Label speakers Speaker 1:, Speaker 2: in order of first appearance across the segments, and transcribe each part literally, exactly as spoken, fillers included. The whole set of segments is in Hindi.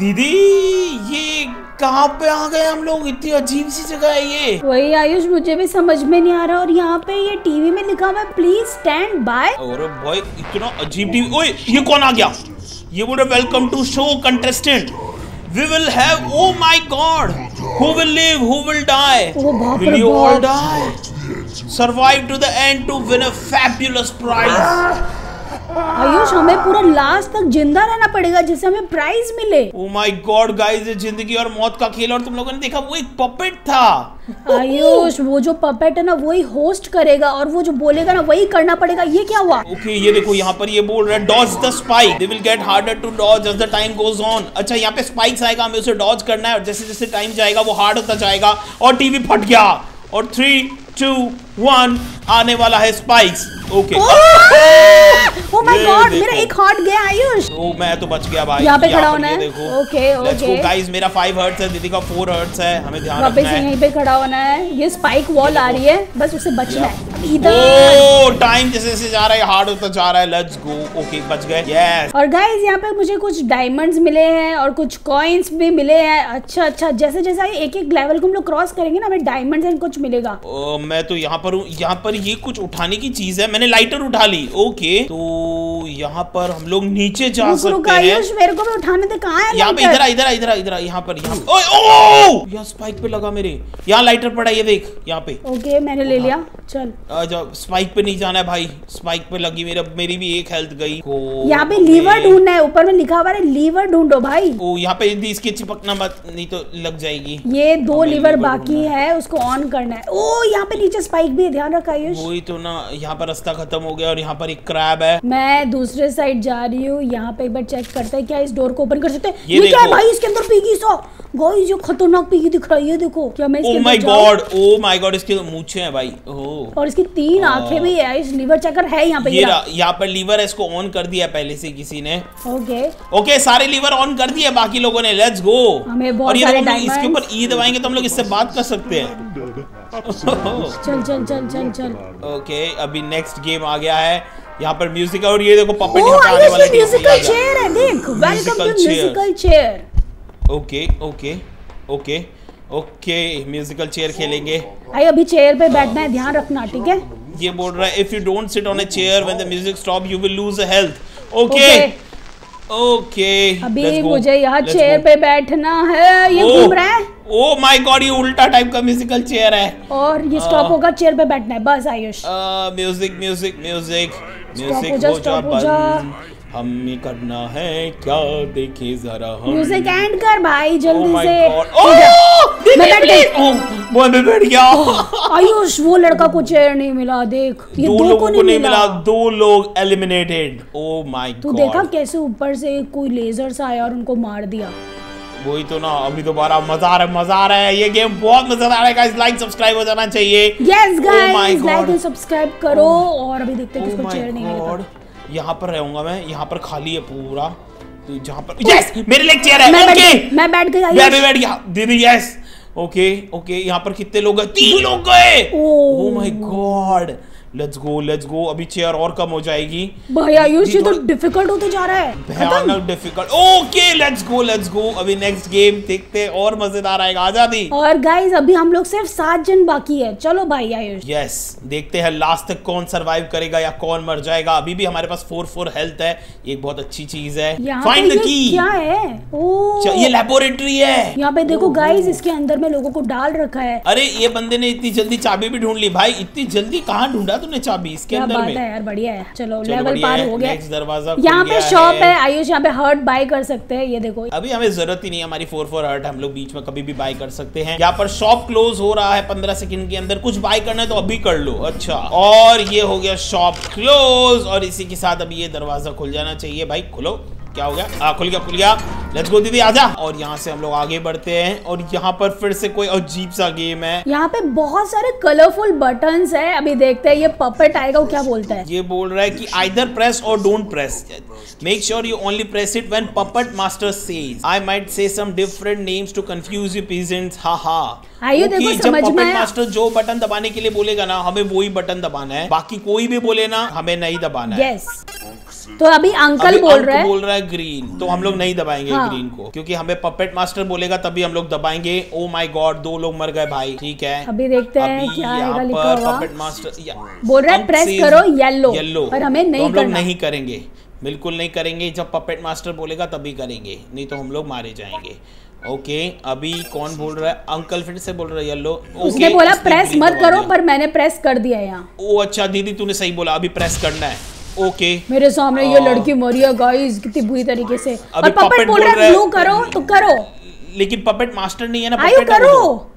Speaker 1: दीदी ये कहाँ पे आ गए हम लोग? इतनी अजीब सी जगह है ये।
Speaker 2: वही आयुष, मुझे भी समझ में नहीं आ रहा। और यहाँ पे ये टीवी में लिखा हुआ है प्लीज स्टैंड बाय।
Speaker 1: अरे भाई इतना अजीब टीवी। ओए ये कौन आ गया? ये बोल रहा welcome to show contestant, we will have, oh my god, who will live who will die, will you all die, survive to the end to win a fabulous prize.
Speaker 2: Ayush हमें पूरा लास्ट तक जिंदा रहना पड़ेगा जिससे हमें प्राइज मिले।
Speaker 1: ओ माय गॉड गाइस, ये जिंदगी और मौत का खेल। और तुम लोगों ने देखा वो एक पपेट था।
Speaker 2: आयुष वो जो पपेट है ना वही होस्ट करेगा और वो जो बोलेगा ना वही करना पड़ेगा। ये क्या हुआ?
Speaker 1: ओके okay, ये देखो यहाँ पर ये बोल रहा है dodge the spike, they will get harder to dodge as the time goes on. अच्छा यहाँ पे स्पाइक्स आएगा, हमें उसे डॉज करना है और जैसे जैसे टाइम जाएगा वो हार्ड होता जाएगा। और टीवी फट गया और थ्री टू वन आने वाला है spikes. Okay
Speaker 2: oh my god, मेरा एक हार्ट गया आयुष।
Speaker 1: ओ मैं तो बच गया भाई।
Speaker 2: यहाँ पे खड़ा होना है।
Speaker 1: देखो
Speaker 2: okay okay
Speaker 1: let's go guys, मेरा फाइव हर्ट्स है, दीदी का फोर हर्ट्स है, हमें ध्यान रखना है।
Speaker 2: यहीं पे खड़ा होना है। ये स्पाइक वॉल आ रही है, बस उसे बचना है। इधर
Speaker 1: ओ टाइम जैसे जैसे जा रहा है हार्ड होता जा रहा है। Let's go. ओके बच गए। यस।
Speaker 2: और गाइस यहाँ पे मुझे कुछ डायमंड्स मिले हैं और कुछ कॉइन्स भी मिले हैं। अच्छा अच्छा, जैसे जैसे एक एक लेवल को हम लोग क्रॉस करेंगे ना हमें डायमंड्स एंड कुछ मिलेगा।
Speaker 1: ओ, मैं तो यहाँ पर हूँ। यहाँ पर ये कुछ उठाने की चीज है, मैंने लाइटर उठा ली। ओके तो यहाँ पर हम लोग नीचे जा सकते हैं।
Speaker 2: मेरे को भी उठाने दे। कहाँ है
Speaker 1: यहाँ पे? इधर इधर इधर इधर यहाँ पर। यहाँ ओह यहाँ स्पाइक पे लगा मेरे। यहाँ लाइटर पड़ा है, ये देख यहाँ पे।
Speaker 2: ओके मैंने ले लिया। चल
Speaker 1: आजा, स्पाइक पे नहीं जाना है भाई, स्पाइक पे लगी मेरा, मेरी भी एक हेल्थ गई।
Speaker 2: यहाँ पे लीवर ढूंढना है, ऊपर में लिखा हुआ है लीवर ढूंढो भाई।
Speaker 1: ओ यहाँ पे इसके चिपकना मत, नहीं तो लग जाएगी।
Speaker 2: ये दो लीवर बाकी है, उसको ऑन करना है। ओ यहाँ पे नीचे स्पाइक भी है, ध्यान रखा आयुष।
Speaker 1: वही तो ना, यहाँ पर रास्ता खत्म हो गया और यहाँ पर एक क्रैब है।
Speaker 2: मैं दूसरे साइड जा रही हूँ। यहाँ पे एक बार चेक करते हैं क्या इस डोर को ओपन कर सकते हैं।
Speaker 1: ये,
Speaker 2: ये क्या है भाई? इसके अंदर पिगी सो गाइस, जो खतरनाक पिगी दिख रही है देखो। क्या मैं इसके
Speaker 1: अंदर? Oh my god, oh my god, इसके मूंछें हैं भाई। ओह
Speaker 2: और इसकी तीन आंखें भी है। इस लीवर चेकर है यहाँ पे।
Speaker 1: ये यहाँ पर लीवर है, इसको ऑन कर दिया पहले से किसी ने।
Speaker 2: ओके
Speaker 1: ओके सारे लीवर ऑन कर दिए बाकी लोगों ने। Let's go.
Speaker 2: हमें बहुत
Speaker 1: और ये
Speaker 2: सारे
Speaker 1: डायमंड्स, इसके ऊपर ई दबाएंगे तो हम लोग इससे बात कर सकते हैं।
Speaker 2: चल चल चल चल चल।
Speaker 1: ओके अभी नेक्स्ट गेम आ गया है। यहाँ पर म्यूजिक और ये देखो पपेट
Speaker 2: यहाँ
Speaker 1: पे आने वाले
Speaker 2: म्यूजिकल चेयर है, देख। Welcome to musical chair.
Speaker 1: Okay okay okay okay musical chair खेलेंगे।
Speaker 2: आई अभी चेयर पे बैठना है, ध्यान रखना ठीक है।
Speaker 1: ये बोल रहा है if you don't sit on a chair when the music stop you will lose health. Okay okay
Speaker 2: अभी मुझे यहाँ चेयर पे बैठना है। ये घूम रहा है।
Speaker 1: ओह माय गॉड, ये उल्टा टाइप का म्यूजिकल चेयर है
Speaker 2: और ये स्टॉप होगा, चेयर पे बैठना है बस Ayush.
Speaker 1: Music music music music
Speaker 2: हो जा हो जा।
Speaker 1: हमें करना है क्या, देखे जरा हम।
Speaker 2: म्यूजिक एंड कर भाई जल्दी से।
Speaker 1: मैं बैठ गई। वो मैं बैठ गया।
Speaker 2: आयुष वो लड़का को चेयर नहीं मिला, देख। ये
Speaker 1: दो लोगों को नहीं मिला, दो लोग एलिमिनेटेड। Oh my God.
Speaker 2: तू देखा कैसे ऊपर से कोई लेजर सा आया और उनको मार दिया।
Speaker 1: वही तो ना, अभी दोबारा मजा आ रहा है, मजा आ रहा है। ये गेम बहुत मजा आ रहा है गाइस। लाइक सब्सक्राइब हो जाना चाहिए।
Speaker 2: Yes guys like and subscribe करो। और अभी देखते हैं किसको चेयर नहीं मिला।
Speaker 1: यहाँ पर रहूंगा मैं, यहाँ पर खाली है पूरा। तो जहाँ पर यस मेरे लिए चेयर है।
Speaker 2: मैं
Speaker 1: ओके
Speaker 2: मैं बैठ गई।
Speaker 1: मैं भी बैठ गया दीदी। यस ओके ओके यहाँ पर कितने लोग हैं? तीन लोग गए। Oh my god, let's go let's go. अभी चेयर और कम हो जाएगी
Speaker 2: भाई। आयुष ये तो डिफिकल्ट होते जा रहा है,
Speaker 1: भयानक difficult. Okay let's go let's go. अभी नेक्स्ट गेम देखते हैं और मजेदार आएगा। आजादी।
Speaker 2: और गाइस अभी हम लोग सिर्फ सात जन बाकी है। चलो भाई आयुष।
Speaker 1: यस देखते हैं लास्ट तक कौन सरवाइव करेगा या कौन मर जाएगा। अभी भी हमारे पास फोर फोर हेल्थ है, एक बहुत अच्छी चीज है। Find the key.
Speaker 2: क्या है? ओह
Speaker 1: ये लेबोरेटरी है।
Speaker 2: यहाँ पे देखो गाइस, इसके अंदर में लोगों को डाल रखा है।
Speaker 1: अरे ये बंदे ने इतनी जल्दी चाबी भी ढूंढ ली भाई। इतनी जल्दी कहाँ ढूंढा तूने चाबी इसके अंदर में?
Speaker 2: है यार, बढ़िया है। चलो, चलो लेवल पार हो गया।
Speaker 1: नेक्स्ट दरवाजा
Speaker 2: यहाँ पे शॉप है आयुष, यहाँ पे हर्ट बाय कर सकते हैं। ये देखो
Speaker 1: अभी हमें जरूरत ही नहीं है, हमारी फोर फोर हर्ट हम लोग बीच में कभी भी बाय कर सकते हैं। यहाँ पर शॉप क्लोज हो रहा है पंद्रह सेकंड के अंदर। कुछ बाय करना है तो अभी कर लो। अच्छा और ये हो गया शॉप क्लोज। और इसी के साथ अभी ये दरवाजा खुल जाना चाहिए। भाई खुलो। क्या हो गया? आ, खुल गया खुल गया। लेट्स गो दीदी आजा। और यहाँ से हम लोग आगे बढ़ते हैं और यहाँ पर फिर से कोई अजीब सा गेम है।
Speaker 2: यहाँ पे बहुत सारे कलरफुल बटन्स है। अभी देखते हैं ये पपेट आएगा वो क्या बोलता है।
Speaker 1: ये बोल रहा है कि either press or don't press, make sure you only press it when puppet master says I might say some different names to confuse you peasants. हा हा
Speaker 2: आइए देखो समझ में आया।
Speaker 1: मास्टर जो बटन दबाने के लिए बोलेगा ना, हमें वही बटन दबाना है। बाकी कोई भी बोले ना, हमें नहीं दबाना है।
Speaker 2: यस तो अभी अंकल
Speaker 1: अभी
Speaker 2: बोल रहा है
Speaker 1: बोल रहा है ग्रीन, तो हम लोग नहीं दबाएंगे
Speaker 2: हाँ।
Speaker 1: ग्रीन को, क्योंकि हमें पपेट मास्टर बोलेगा तभी हम लोग दबाएंगे। ओ माय गॉड, दो लोग मर गए भाई। ठीक है,
Speaker 2: अभी देखते हैं
Speaker 1: अभी
Speaker 2: क्या
Speaker 1: यहाँ
Speaker 2: आएगा लिखा
Speaker 1: पर
Speaker 2: हुआ।
Speaker 1: पपेट मास्टर
Speaker 2: बोल रहा है प्रेस करो येलो,
Speaker 1: येलो,
Speaker 2: पर हमें नहीं
Speaker 1: तो हम लोग
Speaker 2: करना।
Speaker 1: नहीं करेंगे, बिल्कुल नहीं करेंगे। जब पपेट मास्टर बोलेगा तभी करेंगे, नहीं तो हम लोग मारे जाएंगे। ओके, अभी कौन बोल रहा है? अंकल फिर से बोल रहा है येलो।
Speaker 2: उसने बोला प्रेस मत करो, पर मैंने प्रेस कर दिया यहाँ।
Speaker 1: ओ अच्छा दीदी, तूने सही बोला, अभी प्रेस करना है। ओके,
Speaker 2: मेरे सामने ये लड़की मरी है गाइस, कितनी बुरी तरीके से। और
Speaker 1: पपेट
Speaker 2: पपेट बोल रहा है ब्लू करो तो करो,
Speaker 1: लेकिन पपेट मास्टर नहीं है ना।
Speaker 2: आयु करो।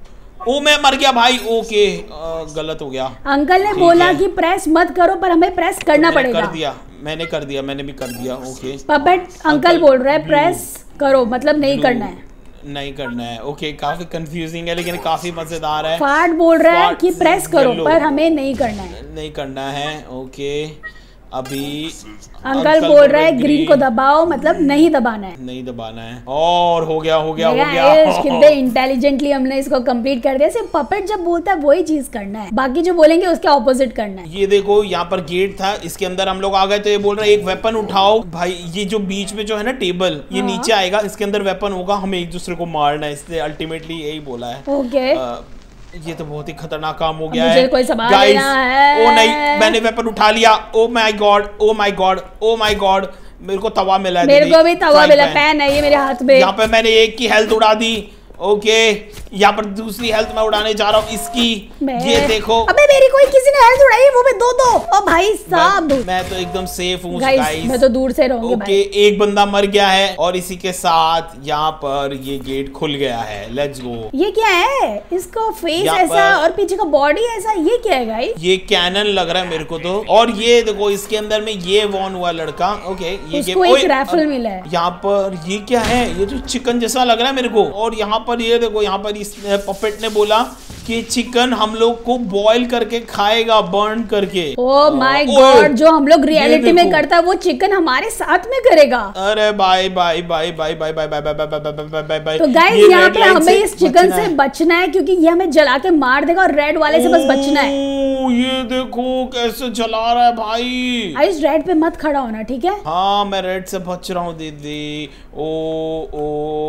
Speaker 1: ओ मैं मर गया भाई। ओके, आ, गलत हो गया।
Speaker 2: अंकल ने बोला कि प्रेस मत करो, पर हमें प्रेस करना पड़ेगा।
Speaker 1: कर दिया, मैंने कर दिया, मैंने भी कर दिया। ओके,
Speaker 2: पपेट अंकल बोल रहा है प्रेस करो, मतलब नहीं करना है,
Speaker 1: नहीं करना है। ओके, काफी कंफ्यूजिंग है लेकिन काफी मजेदार है।
Speaker 2: फाट बोल रहा है कि प्रेस करो, पर हमें नहीं करना है,
Speaker 1: नहीं करना है। ओके, अभी
Speaker 2: अंकल बोल रहा है ग्रीन को दबाओ, मतलब नहीं दबाना है,
Speaker 1: नहीं दबाना है। और हो गया हो गया हो गया।
Speaker 2: कितने इंटेलिजेंटली हमने इसको कंप्लीट कर दिया। सिर्फ पपेट जब बोलता है वही चीज करना है, बाकी जो बोलेंगे उसके ऑपोजिट करना है।
Speaker 1: ये देखो, यहाँ पर गेट था, इसके अंदर हम लोग आ गए, तो ये बोल रहा है एक वेपन उठाओ। भाई ये जो बीच में जो है ना टेबल, ये
Speaker 2: हाँ।
Speaker 1: नीचे आएगा, इसके अंदर वेपन होगा, हमें एक दूसरे को मारना है, इसलिए अल्टीमेटली यही बोला है।
Speaker 2: ओके,
Speaker 1: ये तो बहुत ही खतरनाक काम हो गया
Speaker 2: मुझे
Speaker 1: है।
Speaker 2: कोई सवाल
Speaker 1: Guys,
Speaker 2: लेना है।
Speaker 1: ओ नहीं, मैंने वेपन उठा लिया। Oh my god, oh my god, oh my god, मेरे को तवा मिला है।
Speaker 2: मेरे को भी तवा मिला, पैन है ये मेरे हाथ में।
Speaker 1: यहाँ पे मैंने एक की हेल्थ उड़ा दी। ओके, यहाँ पर दूसरी हेल्थ मैं उड़ाने जा रहा हूँ इसकी। ये देखो,
Speaker 2: अबे मेरी कोई किसी ने हेल्थ उड़ाई, वो भी दो दो। ओ भाई साहब,
Speaker 1: मैं, मैं तो एकदम सेफ हूँ
Speaker 2: गाइस, मैं तो दूर से रहूंगी।
Speaker 1: ओके, एक बंदा मर गया है और इसी के साथ यहाँ पर ये गेट खुल गया है। Let's go.
Speaker 2: ये क्या है? इसका फेस ऐसा और पीछे का बॉडी ऐसा, ये क्या है गाइस?
Speaker 1: ये कैनन लग रहा है मेरे को तो। और ये देखो, इसके अंदर में ये वॉन हुआ लड़का। ओके, ये
Speaker 2: उसको एक राइफल मिला है।
Speaker 1: यहाँ पर ये क्या है? ये तो चिकन जैसा लग रहा है मेरे को। और यहाँ पर ये देखो, यहाँ पर इस पपेट ने बोला कि चिकन हम लोग को बॉईल करके खाएगा, बर्न करके।
Speaker 2: ओ माय गॉड, जो हम लोग रियलिटी में करता है वो चिकन हमारे साथ में करेगा।
Speaker 1: अरे bye bye bye bye bye bye bye bye bye bye bye.
Speaker 2: तो गाइस, यहाँ पे हमें इस चिकन से बचना है, क्योंकि ये हमें जला के मार देगा, और रेड वाले से बस बचना है।
Speaker 1: ये देखो कैसे जला रहा है भाई।
Speaker 2: इस रेड पे मत खड़ा होना, ठीक है?
Speaker 1: हाँ, मैं रेड से बच रहा हूँ दीदी। ओ ओ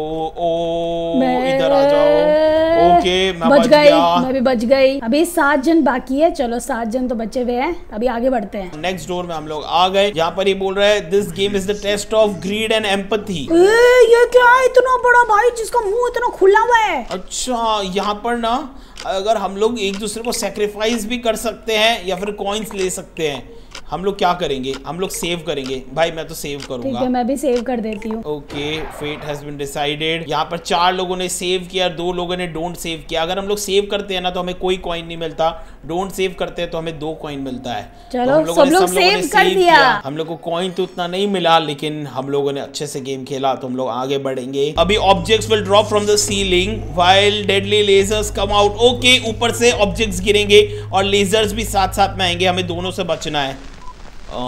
Speaker 1: ओ, इधर आ जाओ। ओके, मैं बच गया।
Speaker 2: मैं भी बच गई। अभी सात जन बाकी है, चलो सात जन तो बचे हुए हैं, अभी आगे बढ़ते हैं।
Speaker 1: नेक्स्ट डोर में हम लोग आ गए। यहाँ पर ये बोल रहा है this game is the test of greed and empathy.
Speaker 2: ये क्या है इतना बड़ा भाई, जिसका मुंह इतना खुला हुआ है?
Speaker 1: अच्छा, यहाँ पर ना अगर हम लोग एक दूसरे को सेक्रीफाइस भी कर सकते हैं या फिर कॉइन्स ले सकते हैं। हम लोग क्या करेंगे? हम लोग सेव करेंगे। भाई मैं तो सेव करूंगा।
Speaker 2: ठीक है, मैं भी सेव कर देती हूँ।
Speaker 1: Okay, fate has been decided. यहाँ पर चार लोगों ने सेव किया, दो लोगों ने डोंट सेव किया। अगर हम लोग सेव करते हैं ना तो हमें कोई कॉइन नहीं मिलता, डोंट सेव करते हैं तो हमें दो कॉइन मिलता है।
Speaker 2: चलो,
Speaker 1: तो हम लोगों
Speaker 2: सब
Speaker 1: ने
Speaker 2: लोग
Speaker 1: सब लोगों ने
Speaker 2: सेव कर
Speaker 1: सेव
Speaker 2: दिया।
Speaker 1: किया। हम लोग को कॉइन तो उतना नहीं मिला, लेकिन हम लोगों ने अच्छे से गेम खेला, तो हम लोग आगे बढ़ेंगे। अभी objects will drop from the ceiling while deadly lasers come out. Okay, ऊपर से ऑब्जेक्ट्स गिरेंगे और लेजर्स भी साथ साथ में आएंगे, हमें दोनों से बचना है। आ,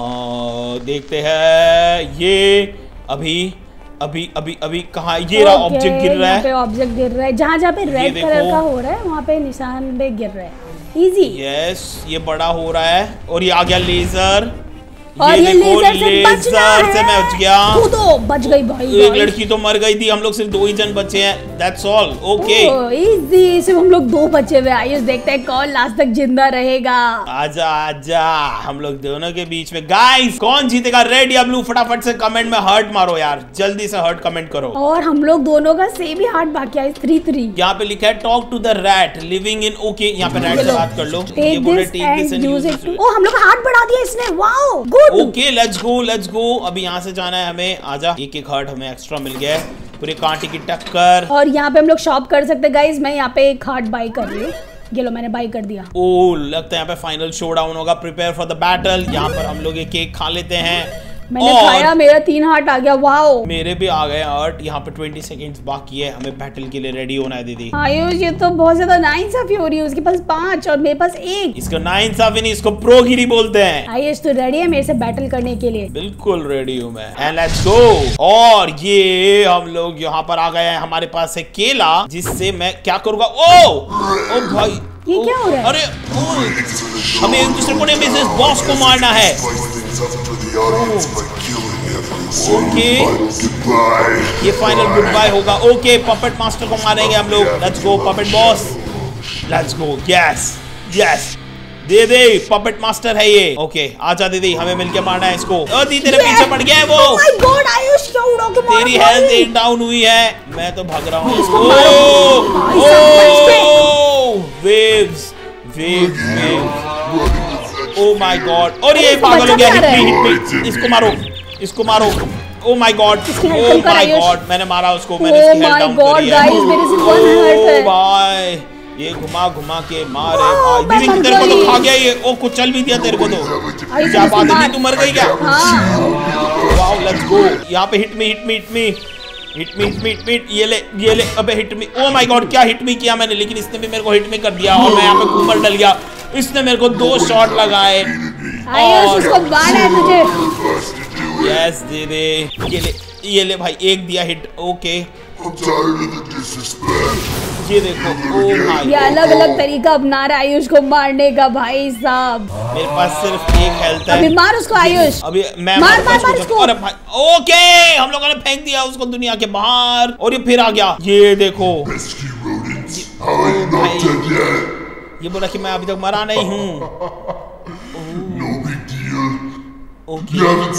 Speaker 1: देखते हैं ये अभी अभी अभी अभी कहाँ? ये रहा, ऑब्जेक्ट गिर रहा है।
Speaker 2: पे ऑब्जेक्ट गिर रहा है, जहाँ जहाँ पे रेड कलर का हो रहा है वहाँ पे निशान पे गिर रहा है। इजी।
Speaker 1: यस, ये बड़ा हो रहा है और ये आ गया लेजर।
Speaker 2: और ये, ये लेजर से बचना है।
Speaker 1: से मैं बच गया।
Speaker 2: कूदो, बच गई भाई।
Speaker 1: एक लड़की तो मर गई थी, हम लोग सिर्फ दो ही जन बचे हैं। That's all. Okay,
Speaker 2: easy. सिर्फ हम लोग दो बचे हुए। आइए देखते हैं कौन लास्ट तक जिंदा रहेगा।
Speaker 1: आजा आजा, हम लोग दोनों के बीच में। गाइस, कौन जीतेगा, रेड या ब्लू? फटाफट से कमेंट में हर्ट मारो यार, जल्दी से हर्ट कमेंट करो।
Speaker 2: और हम लोग दोनों का सेम ही हार्ट बाकी है, थ्री थ्री।
Speaker 1: यहाँ पे लिखा है talk to the rat living in. Okay, यहाँ पे रैट से बात कर लो।
Speaker 2: ये बोले take this and use it. Oh, हम लोग का हार्ट बढ़ा दिया इसने। Wow, good.
Speaker 1: Okay, let's go let's go. अभी यहाँ से जाना है हमें। आजा, एक एक हार्ट हमें एक्स्ट्रा मिल गया है, पूरे कांटे की टक्कर।
Speaker 2: और यहाँ पे हम लोग शॉप कर सकते हैं गाइस। मैं यहाँ पे एक हार्ट बाई कर रही हूँ, ये लो मैंने बाई कर दिया।
Speaker 1: ओ, लगता है यहाँ पे फाइनल शोडाउन होगा। Prepare for the battle. यहाँ पर हम लोग एक केक खा लेते हैं।
Speaker 2: मैंने खाया, मेरा तीन हार्ट आ गया। वाओ,
Speaker 1: मेरे भी आ गए हार्ट। यहाँ पे बीस सेकंड्स बाकी है, हमें बैटल के लिए रेडी होना है दीदी।
Speaker 2: आयुष, ये तो बहुत ज्यादा नाइंसाफी हो रही है। उसके पास पांच और मेरे पास एक।
Speaker 1: इसको नाइंसाफी नहीं, इसको प्रोगिरी बोलते हैं।
Speaker 2: आयुष, तो रेडी है मेरे से बैटल करने के लिए?
Speaker 1: बिल्कुल रेडी हूँ मैं। And let's go. और ये हम लोग यहाँ पर आ गए हैं। हमारे पास है केला, जिससे मैं क्या करूँगा? ओ ओ भाई,
Speaker 2: ये क्या हो रहा है?
Speaker 1: अरे ओ, हमें एक दूसरे को नहीं, बॉस को मारना है। ओके ये फाइनल गुड बाय होगा। ओके पपेट मास्टर को मारेंगे हम लोग। Let's go puppet boss, let's go. Yes yes दे दे, पपेट मास्टर है ये। ओके आजा दीदी, हमें मिलके मारना है इसको। ओ दी तेरे पीछे पड़ गया है वो।
Speaker 2: Oh my God, आयुष क्या उड़ा के मारा
Speaker 1: तेरी
Speaker 2: भाई।
Speaker 1: हेल्थ एक डाउन हुई है, मैं तो भाग रहा हूँ।
Speaker 2: भाई साहब, बच
Speaker 1: waves waves waves, oh my god. और ये पागल हो गया। हिट मी हिट मी, इसको मारो इसको मारो। Oh my god oh my god, मैंने मारा उसको, मैंने इसकी हेल्थ डाउन करी है।
Speaker 2: गाइस मेरे से वन हर्ट है।
Speaker 1: ओ भाई ये घुमा घुमा के मारे भाई। दीदी तेरे को तो खा गया ये। ओ कुछ चल भी दिया तेरे को तो। क्या बात है, तू मर गई क्या? Wow let's go. यहाँ पे hit me hit me hit me hit me hit me hit me. ये ले ये ले, अबे hit me. Oh my god क्या हिट मी किया मैंने, लेकिन इसने भी मेरे को हिट मी कर दिया और मैं यहाँ पे कूमर डल गया। इसने मेरे को दो शॉट लगाए।
Speaker 2: आयुष उसको मारना है तुझे।
Speaker 1: यस दे दे, ये ले ये ले भाई, एक दिया हिट। ओके ये देखो। ओ भाई
Speaker 2: ये अलग अलग तरीका अपना रहा है आयुष को मारने का भाई साहब।
Speaker 1: मेरे पास सिर्फ एक हेल्थ है।
Speaker 2: अभी मार उसको आयुष।
Speaker 1: अभी मैं
Speaker 2: मार मार मार उसको।
Speaker 1: अरे भाई ओके हम लोगों ने फेंक दिया उसको दुनिया के बाहर और ये फिर आ गया। ये देखो ये, भाई ये बोला कि मैं अभी तक मरा नहीं हूँ। ओके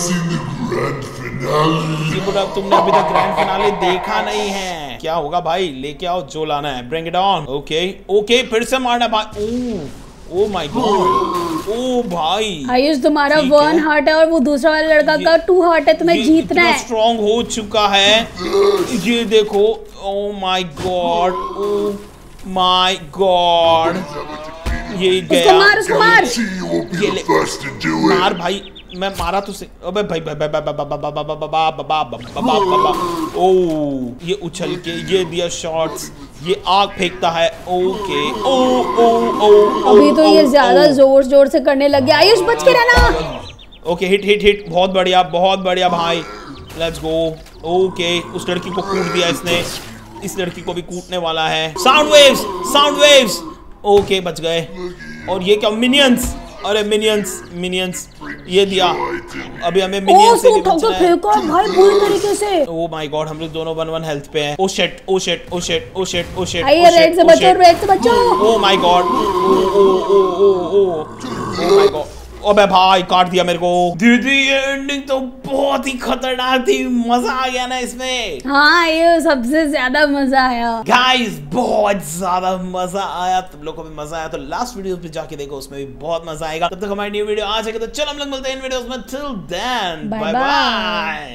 Speaker 1: ये बोला तुमने अभी तक ग्रैंड फिनाले देखा नहीं है। क्या होगा भाई, लेके आओ जो लाना है, bring it on. Okay okay फिर से मारना भाई। ओ माय गॉड ओ भाई
Speaker 2: आयुष तुम्हारा वन हार्ट है और वो दूसरा वाला लड़का का टू हार्ट है, तुम्हें जीतना है।
Speaker 1: स्ट्रॉन्ग हो चुका है ये देखो। Oh my god oh my god ये गया।
Speaker 2: मार उसको मार।
Speaker 1: ये ले मार भाई, मैं मारा तुझसे। अबे भाई भाई ओ ये उछल के ये दिया शॉट्स, ये आग फेंकता है। ओके ओ ओ ओ
Speaker 2: अभी तो ये ज्यादा जोर जोर से करने लग गया। आयुष बच के रहना।
Speaker 1: ओके हिट हिट हिट, बहुत बढ़िया बहुत बढ़िया भाई। Let's go. ओके उस लड़की को कूट दिया इसने, इस लड़की को भी कूटने वाला है। Sound waves sound waves. Okay बच गए। और ये क्या मिनियंस, अरे मिनियंस मिनियंस ये दिया। अभी हमें मिनियंस से भी बचना है।
Speaker 2: फेंको भाई पूरी तरीके से।
Speaker 1: ओ माय गॉड हम लोग दोनों वन वन हेल्थ पे हैं। Oh shit oh shit oh shit oh shit oh shit.
Speaker 2: आइए रेड से बचो रेड से बचो।
Speaker 1: Oh my god oh oh oh oh oh oh my god. अबे भाई काट दिया मेरे को। दीदी ये एंडिंग तो बहुत ही खतरनाक थी, मजा आ गया ना इसमें।
Speaker 2: हाँ ये सबसे ज्यादा मजा आया
Speaker 1: गाइस, बहुत ज्यादा मजा आया। तुम लोग को भी मजा आया तो लास्ट वीडियो पे जाके देखो, उसमें भी बहुत मजा आएगा। तब तक हमारी न्यू वीडियो आ जाएगी तो चलो हम लोग मिलते हैं इन वीडियोस में। Till then bye bye.